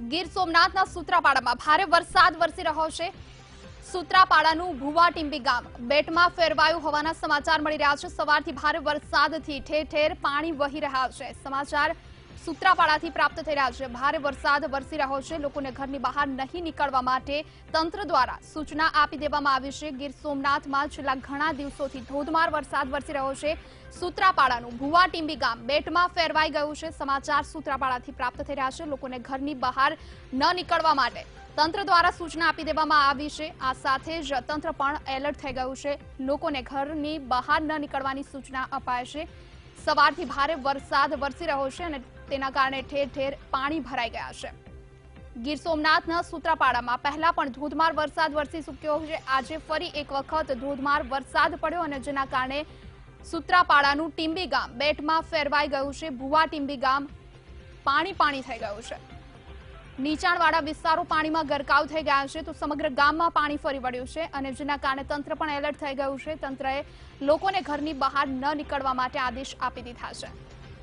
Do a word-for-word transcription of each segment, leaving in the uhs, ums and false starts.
ગીર સોમનાથના સૂત્રાપાડામાં ભારે વરસાદ વરસી રહ્યો છે। સૂત્રાપાડાનું ભુવા ટીંબી ગામ બેટમાં ફેરવાયું હોવાના સમાચાર મળી રહ્યા છે। સવારથી ભારે વરસાદથી ઠેર ઠેર પાણી વહી રહ્યા છે। સમાચાર સૂત્રાપાડાથી પ્રાપ્ત થઈ રહ્યા છે। ભારે વરસાદ વરસી રહ્યો છે। લોકોને ઘરની બહાર નહીં નીકળવા માટે તંત્ર દ્વારા સૂચના આપી દેવામાં આવી છે। ગીર સોમનાથમાં છેલ્લા ઘણા દિવસોથી ધોધમાર વરસાદ વરસી રહ્યો છે। સૂત્રાપાડાનું ભુવા ટીંબી ગામ બેટમાં ફેરવાઈ ગયું છે। સમાચાર સૂત્રાપાડાથી પ્રાપ્ત થઈ રહ્યા છે। લોકોને ઘરની બહાર ન નીકળવા માટે તંત્ર દ્વારા સૂચના આપી દેવામાં આવી છે। આ સાથે જ તંત્ર પણ એલર્ટ થઈ ગયું છે। લોકોને ઘરની બહાર ન નીકળવાની સૂચના અપાઈ છે। સવારથી ભારે વરસાદ વરસી રહ્યો છે અને તેના કારણે ઠેર ઠેર પાણી ભરાઈ ગયા છે। ગીર સોમનાથના સૂત્રાપાડામાં પહેલા પણ ધોધમાર વરસાદ વરસી ચૂક્યો છે। આજે ફરી એક વખત ધોધમાર વરસાદ પડ્યો અને જેના કારણે સૂત્રાપાડાનું ટીંબી ગામ બેટમાં ફેરવાઈ ગયું છે। ભુવા ટીંબી ગામ પાણી પાણી થઈ ગયું છે। નીચાણવાળા વિસ્તારો પાણીમાં ગરકાવ થઈ ગયા છે તો સમગ્ર ગામમાં પાણી ફરી વળ્યું છે અને જેના કારણે તંત્ર પણ એલર્ટ થઈ ગયું છે। તંત્રએ લોકોને ઘરની બહાર ન નીકળવા માટે આદેશ આપી દીધા છે।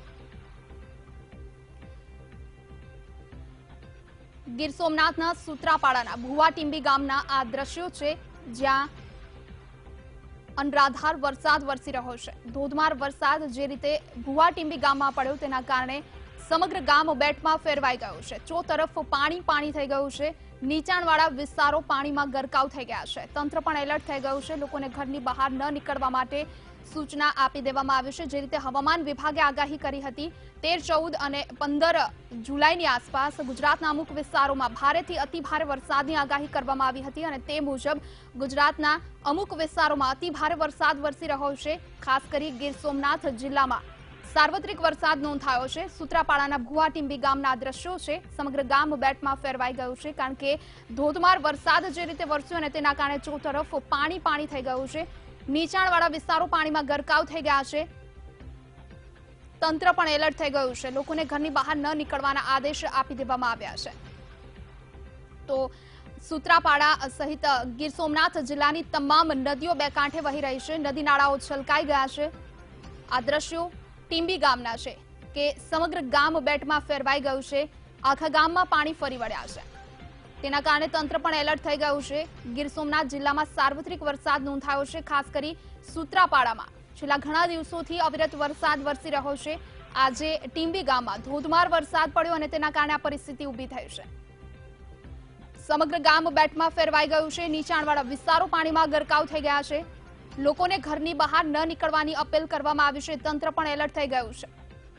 ગીર સોમનાથના સૂત્રાપાડાના ભુવા ટીંબી ગામના આ દ્રશ્યો છે જ્યાં અનરાધાર વરસાદ વરસી રહ્યો છે। ધોધમાર વરસાદ જે રીતે ભુવા ટીંબી ગામમાં પડ્યો તેના કારણે સમગ્ર ગામ બેટમાં ફેરવાઈ ગયું છે। ચો તરફ પાણી પાણી થઈ ગયું છે। નીચાણવાળા વિસ્તારો પાણીમાં ગરકાવ થઈ ગયા છે। તંત્ર પણ એલર્ટ થઈ ગયું છે। લોકોને ઘરની બહાર ન નીકળવા માટે સૂચના આપી દેવામાં આવી છે। જે રીતે હવામાન વિભાગે આગાહી કરી હતી તેર ચૌદ અને પંદર જુલાઈની આસપાસ ગુજરાતના અમુક વિસ્તારોમાં ભારેથી અતિ ભારે વરસાદની આગાહી કરવામાં આવી હતી અને તે મુજબ ગુજરાતના અમુક વિસ્તારોમાં અતિ ભારે વરસાદ વરસી રહ્યો છે। ખાસ કરી ગીર સોમનાથ જિલ્લામાં સાર્વત્રિક વરસાદ નોંધાયો છે। સૂત્રાપાડાના ભુવા ટીંબી ગામના દ્રશ્યો છે। સમગ્ર ગામ બેટમાં ફેરવાઈ ગયું છે કારણ કે ધોધમાર વરસાદ જે રીતે વરસ્યો અને તેના કારણે ચો તરફ પાણી પાણી થઈ ગયું છે। નીચાણવાળા વિસ્તારો પાણીમાં ગરકાવ થઈ ગયા છે। તંત્ર પણ એલર્ટ થઈ ગયું છે। લોકોને ઘરની બહાર ન નીકળવાના આદેશ આપી દેવામાં આવ્યા છે। તો સૂત્રાપાડા સહિત ગીર સોમનાથ જિલ્લાની તમામ નદીઓ બે કાંઠે વહી રહી છે। નદી નાળાઓ છલકાઈ ગયા છે। આ દ્રશ્યો ટીંબી ગામના છે કે સમગ્ર ગામ બેટમાં ફેરવાઈ ગયું છે। આખા ગામમાં પાણી ફરી વળ્યા છે। તેના કારણે તંત્ર પણ એલર્ટ થઈ ગયું છે। ગીર સોમનાથ જિલ્લામાં સાર્વત્રિક વરસાદ નોંધાયો છે। ખાસ કરી સૂત્રાપાડામાં છેલ્લા ઘણા દિવસોથી અવિરત વરસાદ વરસી રહ્યો છે। આજે ટીંબી ગામમાં ધોધમાર વરસાદ પડ્યો અને તેના કારણે આ પરિસ્થિતિ ઊભી થઈ છે। સમગ્ર ગામ બેટમાં ફેરવાઈ ગયું છે। નીચાણવાળા વિસ્તારો પાણીમાં ગરકાવ થઈ ગયા છે। લોકોને ઘરની બહાર ન નીકળવાની અપીલ કરવામાં આવી છે। તંત્ર પણ એલર્ટ થઈ ગયું છે।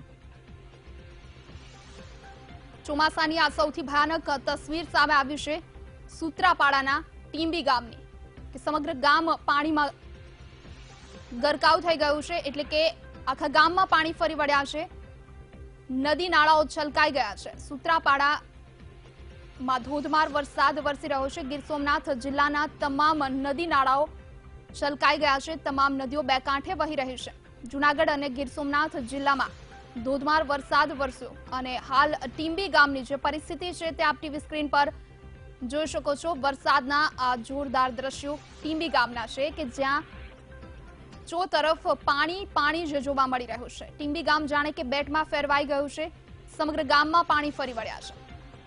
ચોમાસાની આ સૌથી ભયાનક તસવીર સામે આવી છે સૂત્રાપાડાના ટીંબી ગામની કે સમગ્ર ગામ પાણીમાં ગરકાવ થઈ ગયું છે। એટલે કે આખા ગામમાં પાણી ફરી વળ્યા છે। નદી નાળાઓ છલકાઈ ગયા છે। સૂત્રાપાડામાં ધોધમાર વરસાદ વરસી રહ્યો છે। ગીર સોમનાથ જિલ્લાના તમામ નદી નાળાઓ છલકાઈ ગયા છે। તમામ નદીઓ બે કાંઠે વહી રહી છે। જૂનાગઢ અને ગીર સોમનાથ જિલ્લામાં ધોધમાર વરસાદ વરસ્યો અને હાલ ટીંબી ગામની જે પરિસ્થિતિ છે તે આપ ટીવી સ્ક્રીન પર જોઈ શકો છો। વરસાદના આ જોરદાર દ્રશ્યો ટીંબી ગામના છે કે જ્યાં ચો તરફ પાણી પાણી જે જોવા મળી રહ્યું છે। ટીંબી ગામ જાણે કે બેટમાં ફેરવાઈ ગયું છે। સમગ્ર ગામમાં પાણી ફરી વળ્યા છે।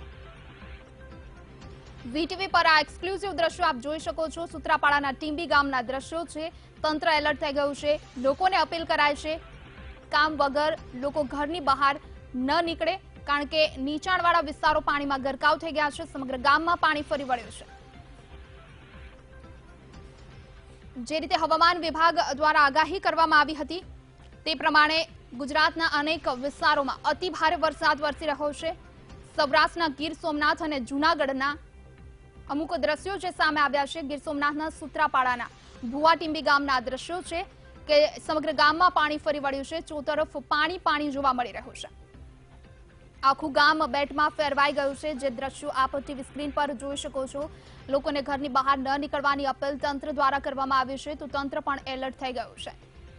વીટીવી પર આ એક્સક્લુઝિવ દ્રશ્યો આપ જોઈ શકો છો। સૂત્રાપાડાના ટીંબી ગામના દ્રશ્યો છે। તંત્ર એલર્ટ થઈ ગયું છે। લોકોને અપીલ કરાય છે કામ વગર લોકો ઘરની બહાર ન નીકળે કારણ કે નીચાણવાળા વિસ્તારો પાણીમાં ગરકાવ થઈ ગયા છે। સમગ્ર ગામમાં પાણી ફરી વળ્યું છે। જે રીતે હવામાન વિભાગ દ્વારા આગાહી કરવામાં આવી હતી તે પ્રમાણે ગુજરાતના અનેક વિસ્તારોમાં અતિ ભારે વરસાદ વરસી રહ્યો છે। સૌરાષ્ટ્રના ગીર સોમનાથ અને જૂનાગઢના અમુક દ્રશ્યો જે સામે આવ્યા છે। ગીર સોમનાથના સૂત્રાપાડાના ભુવા ટીંબી ગામના દ્રશ્યો છે કે સમગ્ર ગામમાં પાણી ફરી વળ્યું છે। ચો તરફ પાણી પાણી જોવા મળી રહ્યું છે। આખું ગામ બેટમાં ફેરવાઈ ગયું છે। જે દ્રશ્યો આપ ટીવી સ્ક્રીન પર જોઈ શકો છો। લોકોને ઘરની બહાર ન નીકળવાની અપીલ તંત્ર દ્વારા કરવામાં આવી છે તો તંત્ર પણ એલર્ટ થઈ ગયું છે।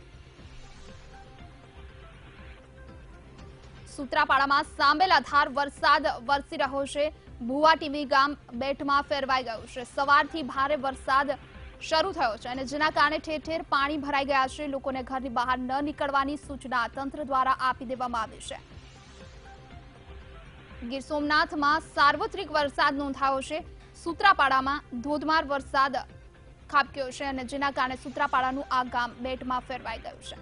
સૂત્રાપાડામાં સાંબેલાધાર વરસાદ વરસી રહ્યો છે। ભુવા ટીંબી ગામ બેટમાં ફેરવાઈ ગયું છે। સવારથી ભારે વરસાદ શરૂ થયો છે અને જેના કારણે ઠેર ઠેર પાણી ભરાઈ ગયા છે। લોકોને ઘરની બહાર ન નીકળવાની સૂચના તંત્ર દ્વારા આપી દેવામાં આવી છે। ગીર સોમનાથમાં સાર્વત્રિક વરસાદ નોંધાયો છે। સૂત્રાપાડામાં ધોધમાર વરસાદ ખાબક્યો છે અને જેના કારણે સૂત્રાપાડાનું આ ગામ બેટમાં ફેરવાઈ ગયું છે।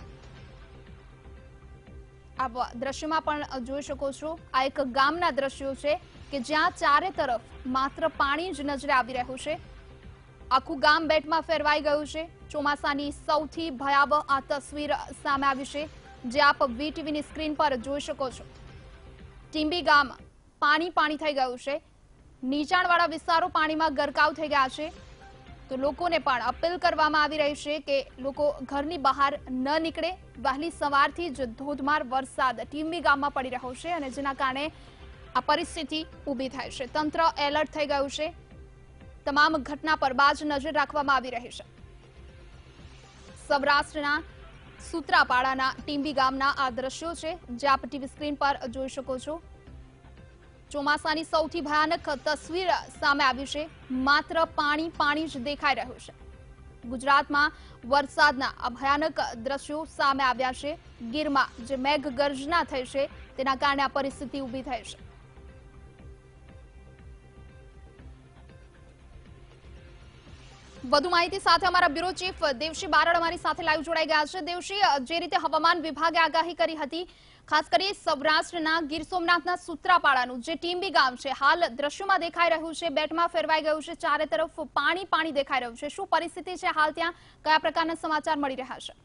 આપ દ્રશ્યમાં પણ જોઈ શકો છો, આ એક ગામના દ્રશ્યો છે કે જ્યાં ચારે તરફ માત્ર પાણી જ નજરે આવી રહ્યું છે। આખું ગામ બેટમાં ફેરવાઈ ગયું છે। ચોમાસાની સૌથી ભયાવહ આ તસવીર સામે આવી છે, જે આપ વીટીવીની સ્ક્રીન પર જોઈ શકો છો। ટીંબી ગામ પાણી પાણી થઈ ગયું છે। નીચાણવાળા વિસ્તારો પાણીમાં ગરકાવ થઈ ગયા છે। તો લોકોને પણ અપીલ કરવામાં આવી રહી છે કે લોકો ઘરની બહાર ન નીકળે। વહેલી સવારથી જ ધોધમાર વરસાદ ટીંબી ગામમાં પડી રહ્યો છે અને જેના કારણે આ પરિસ્થિતિ ઊભી થઈ છે। તંત્ર એલર્ટ થઈ ગયું છે। તમામ ઘટના પર બાજ નજર રાખવામાં આવી રહી છે। સૌરાષ્ટ્રના સૂત્રાપાડાના ટીંબી ગામના આ દ્રશ્યો છે, જે આપ ટીવી સ્ક્રીન પર જોઈ શકો છો। ચોમાસાની સૌથી ભયાનક તસવીર સામે આવી છે। માત્ર પાણી પાણી જ દેખાઈ રહ્યું છે। ગુજરાતમાં વરસાદના આ ભયાનક દ્રશ્યો સામે આવ્યા છે। ગીરમાં જે મેઘ ગર્જના થઈ છે તેના કારણે આ પરિસ્થિતિ ઊભી થઈ છે। વધુ માહિતી સાથે અમારા બ્યુરો ચીફ દેવશી બારડ અમારી સાથે લાઈવ જોડાઈ ગયા છે। દેવશી, જે રીતે હવામાન વિભાગે આગાહી કરી હતી, ખાસ કરી સૌરાષ્ટ્રના ગીર સોમનાથના સૂત્રાપાડાનું જે ટીંબી ગામ છે, હાલ દ્રશ્યોમાં દેખાઈ રહ્યું છે, બેટમાં ફેરવાઈ ગયું છે, ચારે તરફ પાણી પાણી દેખાઈ રહ્યું છે। શું પરિસ્થિતિ છે હાલ ત્યાં? કયા પ્રકારના સમાચાર મળી રહ્યા છે?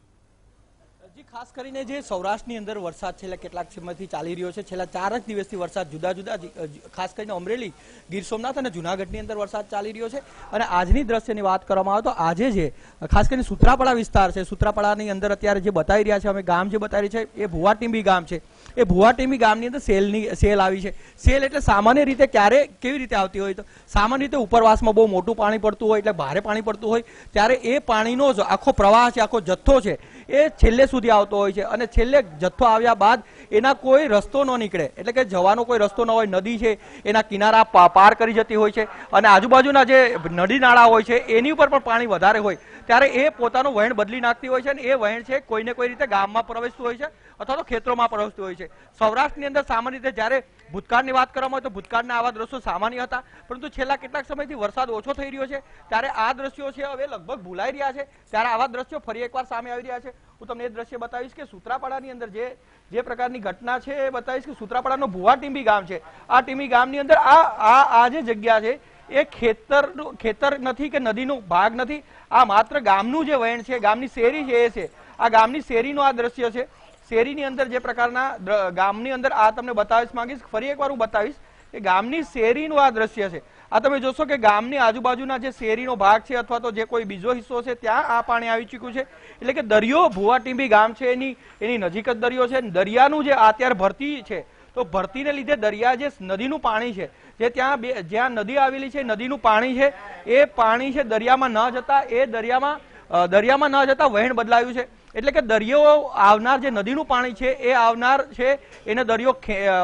જી, ખાસ કરીને જે સૌરાષ્ટ્રની અંદર વરસાદ છેલ્લા કેટલાક સમયથી ચાલી રહ્યો છે, છેલ્લા ચાર જ દિવસથી વરસાદ જુદા જુદા, ખાસ કરીને અમરેલી, ગીર સોમનાથ અને જુનાગઢની અંદર વરસાદ ચાલી રહ્યો છે। અને આજની દ્રશ્યની વાત કરવામાં આવે તો આજે જે ખાસ કરીને સૂત્રાપાડા વિસ્તાર છે, સૂત્રાપાડાની અંદર અત્યારે જે બતાવી રહ્યા છે અમે ગામ જે બતાવી રહ્યા છે એ ભુવા ટીંબી ગામ છે। એ ભુવા ટીંબી ગામની અંદર સેલની સેલ આવી છે। સેલ એટલે સામાન્ય રીતે ક્યારે કેવી રીતે આવતી હોય તો સામાન્ય રીતે ઉપરવાસમાં બહુ મોટું પાણી પડતું હોય, એટલે ભારે પાણી પડતું હોય ત્યારે એ પાણીનો જ આખો પ્રવાહ છે, આખો જથ્થો છે એ છેલ્લે સુધી આવતો હોય છે અને છેલ્લે જથ્થો આવ્યા બાદ એના કોઈ રસ્તો ન નીકળે, એટલે કે જવાનો કોઈ રસ્તો ન હોય, નદી છે એના કિનારા પાર કરી જતી હોય છે અને આજુબાજુના જે નદી નાળા હોય છે એની ઉપર પણ પાણી વધારે હોય ત્યારે એ પોતાનું વહેણ બદલી નાખતી હોય છે અને એ વહેણ છે કોઈને કોઈ રીતે ગામમાં પ્રવેશતું હોય છે અથવા તો ખેતરોમાં પ્રવેશતું હોય છે। સૌરાષ્ટ્રની અંદર સામાન્ય રીતે જ્યારે ભૂતકાળની વાત કરવામાં આવે તો ભૂતકાળના આવા દ્રશ્યો સામાન્ય હતા, પરંતુ છેલ્લા કેટલાક સમયથી વરસાદ ઓછો થઈ રહ્યો છે ત્યારે આ દ્રશ્યો છે હવે લગભગ ભૂલાઈ રહ્યા છે, ત્યારે આવા દ્રશ્યો ફરી એકવાર સામે આવી રહ્યા છે। હું તમને એ દ્રશ્ય બતાવીશ કે સૂત્રાપાડાની અંદર જે જે પ્રકારની ઘટના છે એ બતાવીશ કે સૂત્રાપાડાનો ભુવા ટીંબી ગામ છે। આ ટીંબી ગામની અંદર આ આ આ જે જગ્યા છે એ ખેતર ખેતર નથી કે નદીનો ભાગ નથી, આ માત્ર ગામનું જે વહેણ છે, ગામની શેરી છે એ છે। આ ગામની શેરીનો આ દ્રશ્ય છે। શેરીની અંદર જે પ્રકારના ગામની અંદર આ તમને બતાવીશ માંગીશ, ફરી એકવાર હું બતાવીશ કે ગામની શેરીનું આ દ્રશ્ય છે। આ તમે જોશો કે ગામની આજુબાજુના જે શેરીનો ભાગ છે અથવા તો જે કોઈ બીજો હિસ્સો છે ત્યાં આ પાણી આવી ચૂક્યું છે, એટલે કે દરિયો ભુવા ટીંબી ગામ છે એની એની નજીક જ દરિયો છે। દરિયાનું જે અત્યારે ભરતી છે તો ભરતીને લીધે દરિયા જે નદીનું પાણી છે, જે ત્યાં જ્યાં નદી આવેલી છે નદીનું પાણી છે એ પાણી છે દરિયામાં ન જતા એ દરિયામાં દરિયામાં ન જતા વહેણ બદલાયું છે, એટલે કે દરિયો આવનાર જે નદીનું પાણી છે એ આવનાર છે એને દરિયો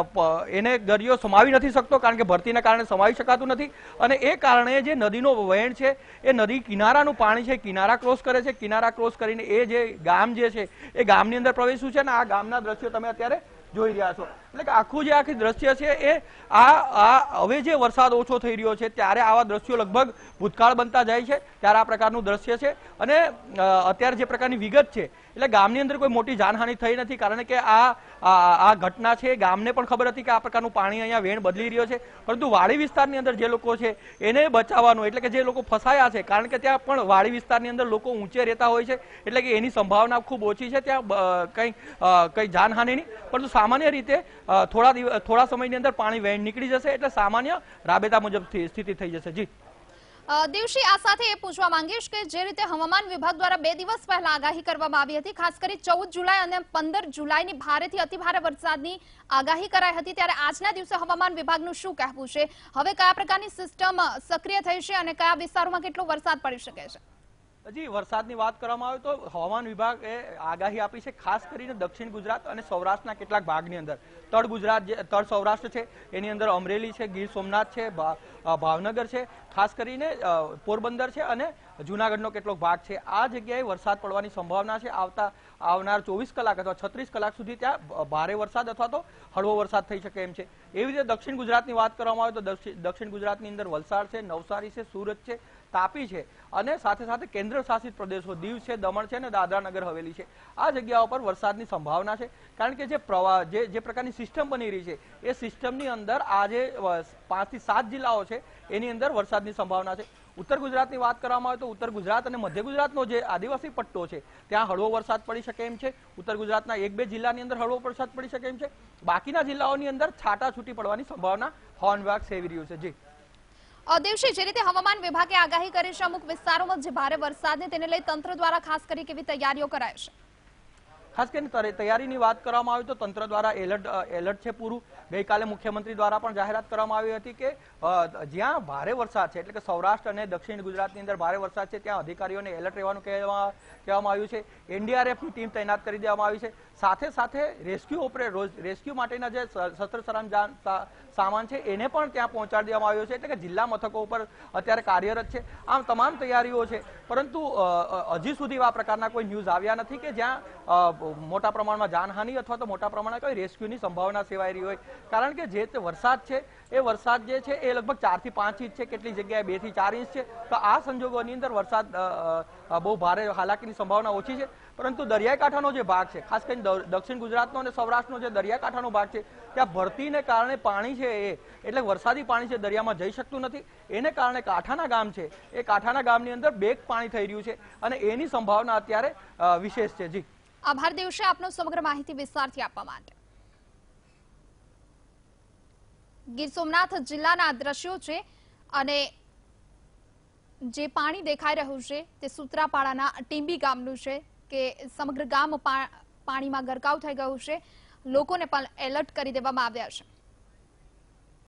એને દરિયો સમાવી નથી શકતો, કારણ કે ભરતીના કારણે સમાવી શકાતું નથી અને એ કારણે જે નદીનો વહેણ છે એ નદી કિનારાનું પાણી છે કિનારા ક્રોસ કરે છે। કિનારા ક્રોસ કરીને એ જે ગામ જે છે એ ગામની અંદર પ્રવેશ્યું છે અને આ ગામના દ્રશ્યો તમે અત્યારે જોઈ રહ્યા છો। એટલે કે આખું જે આખી દ્રશ્ય છે એ આ આ હવે જે વરસાદ ઓછો થઈ રહ્યો છે ત્યારે આવા દ્રશ્યો લગભગ ભૂતકાળ બનતા જાય છે, ત્યારે આ પ્રકારનું દ્રશ્ય છે। અને અત્યારે જે પ્રકારની વિગત છે એટલે ગામની અંદર કોઈ મોટી જાનહાનિ થઈ નથી, કારણ કે આ આ ઘટના છે ગામને પણ ખબર હતી કે આ પ્રકારનું પાણી અહીંયા વેણ બદલી રહ્યો છે, પરંતુ વાડી વિસ્તારની અંદર જે લોકો છે એને બચાવવાનું, એટલે કે જે લોકો ફસાયા છે, કારણ કે ત્યાં પણ વાડી વિસ્તારની અંદર લોકો ઊંચે રહેતા હોય છે એટલે કે એની સંભાવના ખૂબ ઓછી છે ત્યાં કંઈ કંઈ જાનહાનિની, પરંતુ સામાન્ય રીતે થોડા દિવસ થોડા સમયની અંદર પાણી વેણ નીકળી જશે એટલે સામાન્ય રાબેતા મુજબ સ્થિતિ થઈ જશે। જી દેવશી, આ સાથે એ પૂછવા માંગીશ કે જે રીતે હવામાન વિભાગ દ્વારા બે દિવસ પહેલા આગાહી કરવામાં આવી હતી, ખાસ કરી ચૌદ જુલાઈ અને પંદર જુલાઈની ભારેથી અતિભારે વરસાદની આગાહી કરાઈ હતી, ત્યારે આજના દિવસે હવામાન વિભાગનું શું કહેવું છે? હવે કયા પ્રકારની સિસ્ટમ સક્રિય થઈ છે અને કયા વિસ્તારોમાં કેટલો વરસાદ પડી શકે છે? હજી વરસાદની વાત કરવામાં આવે તો હવામાન વિભાગે આગાહી આપી છે ખાસ કરીને દક્ષિણ ગુજરાત અને સૌરાષ્ટ્રના કેટલાક ભાગની અંદર। તળ ગુજરાત જે તળ સૌરાષ્ટ્ર છે એની અંદર અમરેલી છે, ગીર સોમનાથ છે, ભાવનગર છે, ખાસ કરીને પોરબંદર છે અને જુનાગઢનો કેટલોક ભાગ છે, આ જગ્યાએ વરસાદ પડવાની સંભાવના છે. આવતા આવનાર ચોવીસ કલાક અથવા છત્રીસ કલાક સુધી ત્યાં ભારે વરસાદ અથવા તો હળવો વરસાદ થઈ શકે એમ છે. એવી રીતે દક્ષિણ ગુજરાતની વાત કરવામાં આવે તો દક્ષિણ ગુજરાતની અંદર વલસાડ છે, નવસારી છે, સુરત છે, તાપી છે અને સાથે સાથે કેન્દ્ર શાસિત પ્રદેશો દીવ છે, દમણ છે અને દાદરા નગર હવેલી છે, આ જગ્યાઓ પર વરસાદની સંભાવના છે. કારણ કે જે પ્રવાહ જે જે પ્રકારની સિસ્ટમ બની રહી છે એ સિસ્ટમની અંદર આ જે પાંચ થી સાત જિલ્લાઓ છે એની અંદર વરસાદની સંભાવના છે. ઉત્તર ગુજરાતની વાત કરવામાં આવે તો ઉત્તર ગુજરાત અને મધ્ય ગુજરાતનો જે આદિવાસી પટ્ટો છે ત્યાં હળવો વરસાદ પડી શકે એમ છે. ઉત્તર ગુજરાતના એક બે જિલ્લાની અંદર હળવો વરસાદ પડી શકે એમ છે. બાકીના જિલ્લાઓની અંદર છાટા છૂટી પડવાની સંભાવના હવામાન વિભાગ સેવી રહ્યું છે. જી દેવશી, જે રીતે હવામાન વિભાગે આગાહી કરી છે અમુક વિસ્તારોમાં જે ભારે વરસાદને તેને લઈ તંત્ર દ્વારા ખાસ કરી કેવી તૈયારીઓ કરાય છે? ખાસ કરીને તૈયારીની વાત કરવામાં આવે તો તંત્ર દ્વારા એલર્ટ એલર્ટ છે પૂરું. ગઈકાલે મુખ્યમંત્રી દ્વારા પણ જાહેરાત કરવામાં આવી હતી કે જ્યાં ભારે વરસાદ છે એટલે કે સૌરાષ્ટ્ર અને દક્ષિણ ગુજરાતની અંદર ભારે વરસાદ છે ત્યાં અધિકારીઓને એલર્ટ રહેવાનું કહેવામાં કહેવામાં આવ્યું છે. એનડીઆરએફની ટીમ તૈનાત કરી દેવામાં આવી છે. સાથે સાથે રેસ્ક્યુ ઓપરે રેસ્ક્યુ માટેના જે શસ્ત્ર સરંજામ સામાન છે એને પણ ત્યાં પહોંચાડી દેવામાં આવ્યો છે. એટલે કે જિલ્લા મથકો ઉપર અત્યારે કાર્યરત છે. આમ તમામ તૈયારીઓ છે, પરંતુ હજી સુધી આ પ્રકારના કોઈ ન્યૂઝ આવ્યા નથી કે જ્યાં મોટા પ્રમાણમાં જાનહાનિ અથવા તો મોટા પ્રમાણમાં કોઈ રેસ્ક્યુની સંભાવના સેવાઈ રહી હોય. કારણ કે જે વરસાદ છે એ વરસાદ જે છે એ લગભગ ચાર થી પાંચ ઇંચ છે, કેટલી જગ્યાએ બે થી ચાર ઇંચ છે. તો આ સંજોગોની અંદર વરસાદ બહુ ભારે હાલાકીની સંભાવના ઓછી છે. પરંતુ દરિયાકાંઠાનો જે ભાગ છે, ખાસ કરીને દક્ષિણ ગુજરાતનો અને સૌરાષ્ટ્રનો જે દરિયાકાંઠાનો ભાગ છે ત્યાં ભરતીને કારણે પાણી છે એ એટલે વરસાદી પાણી છે દરિયામાં જઈ શકતું નથી. એને કારણે કાંઠાના ગામ છે એ કાંઠાના ગામની અંદર બેક પાણી થઈ રહ્યું છે અને એની સંભાવના અત્યારે વિશેષ છે. જી આભાર દેવશે આપનો સમગ્ર માહિતી વિસ્તારથી આપવા માટે. ગીર સોમનાથ જિલ્લાના દ્રશ્યો છે અને જે પાણી દેખાઈ રહ્યું છે તે સૂત્રાપાડાના ટીંબી ગામનું છે કે સમગ્ર ગામ પાણીમાં ગરકાવ થઈ ગયું છે. લોકોને પણ એલર્ટ કરી દેવામાં આવ્યા છે.